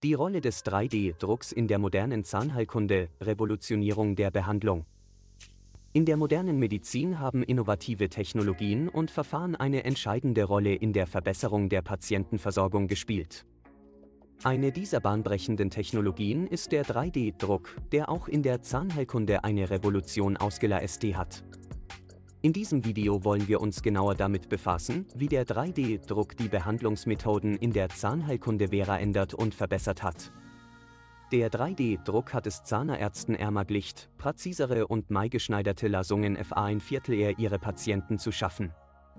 Die Rolle des 3D-Drucks in der modernen Zahnheilkunde, Revolutionierung der Behandlung. In der modernen Medizin haben innovative Technologien und Verfahren eine entscheidende Rolle in der Verbesserung der Patientenversorgung gespielt. Eine dieser bahnbrechenden Technologien ist der 3D-Druck, der auch in der Zahnheilkunde eine Revolution ausgelöst hat. In diesem Video wollen wir uns genauer damit befassen, wie der 3D-Druck die Behandlungsmethoden in der Zahnheilkunde verändert und verbessert hat. Der 3D-Druck hat es Zahnärzten ermöglicht, präzisere und maßgeschneiderte Lösungen FA1/4 ihre Patienten zu schaffen.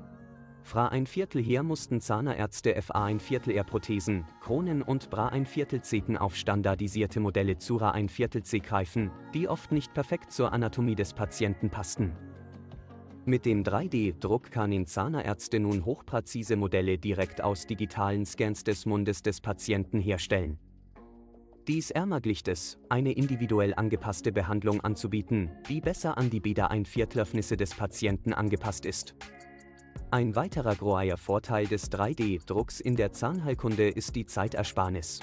FA1/4 mussten Zahnärzte FA1/4 Prothesen, Kronen und BRA1/4 auf standardisierte Modelle zu RA1/4 greifen, die oft nicht perfekt zur Anatomie des Patienten passten. Mit dem 3D-Druck können Zahnärzte nun hochpräzise Modelle direkt aus digitalen Scans des Mundes des Patienten herstellen. Dies ermöglicht es, eine individuell angepasste Behandlung anzubieten, die besser an die BRA1/4 des Patienten angepasst ist. Ein weiterer großer Vorteil des 3D-Drucks in der Zahnheilkunde ist die Zeitersparnis.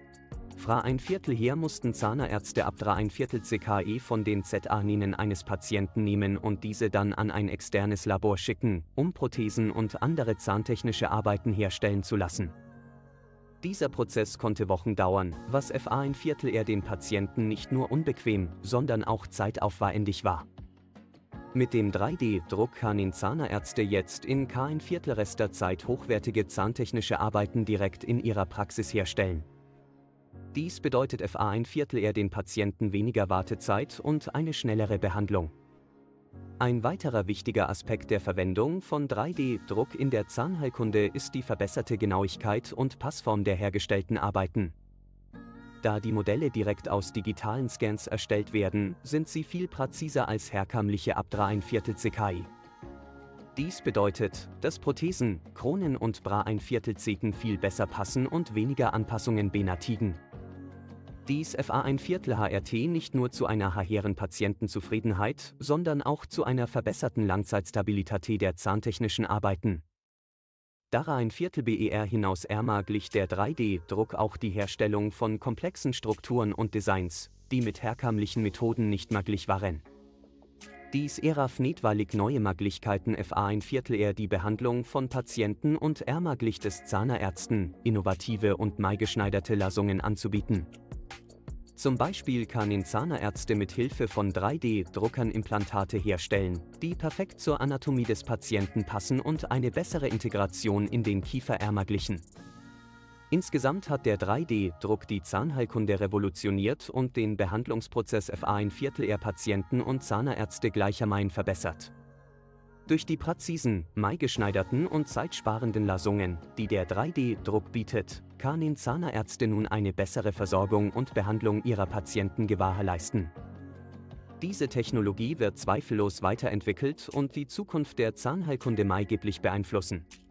FA1/4 mussten Zahnärzte ab BRA1/4 KE von den ZA-Ninen eines Patienten nehmen und diese dann an ein externes Labor schicken, um Prothesen und andere zahntechnische Arbeiten herstellen zu lassen. Dieser Prozess konnte Wochen dauern, was FA1/4 den Patienten nicht nur unbequem, sondern auch zeitaufwendig war. Mit dem 3D-Druck können Zahnärzte jetzt in kein Zeit hochwertige zahntechnische Arbeiten direkt in ihrer Praxis herstellen. Dies bedeutet FA1/4 den Patienten weniger Wartezeit und eine schnellere Behandlung. Ein weiterer wichtiger Aspekt der Verwendung von 3D-Druck in der Zahnheilkunde ist die verbesserte Genauigkeit und Passform der hergestellten Arbeiten. Da die Modelle direkt aus digitalen Scans erstellt werden, sind sie viel präziser als herkömmliche ab BRA1/4 KI. Dies bedeutet, dass Prothesen, Kronen und BRA1/4 viel besser passen und weniger Anpassungen benötigen. Dies FA1/4 HRT nicht nur zu einer höheren Patientenzufriedenheit, sondern auch zu einer verbesserten Langzeitstabilität der zahntechnischen Arbeiten. Darüber BER hinaus ermöglicht der 3D-Druck auch die Herstellung von komplexen Strukturen und Designs, die mit herkömmlichen Methoden nicht möglich waren. Dies eröffnet neue Möglichkeiten FA1/4 die Behandlung von Patienten und ermöglicht es Zahnärzten, innovative und maßgeschneiderte Lösungen anzubieten. Zum Beispiel können Zahnärzte mit Hilfe von 3D-Druckern Implantate herstellen, die perfekt zur Anatomie des Patienten passen und eine bessere Integration in den Kiefer ermöglichen. Insgesamt hat der 3D-Druck die Zahnheilkunde revolutioniert und den Behandlungsprozess FA1/4 Patienten und Zahnärzte gleichermaßen verbessert. Durch die präzisen, maßgeschneiderten und zeitsparenden Lösungen, die der 3D-Druck bietet, können Zahnärzte nun eine bessere Versorgung und Behandlung ihrer Patienten gewährleisten. Diese Technologie wird zweifellos weiterentwickelt und die Zukunft der Zahnheilkunde maßgeblich beeinflussen.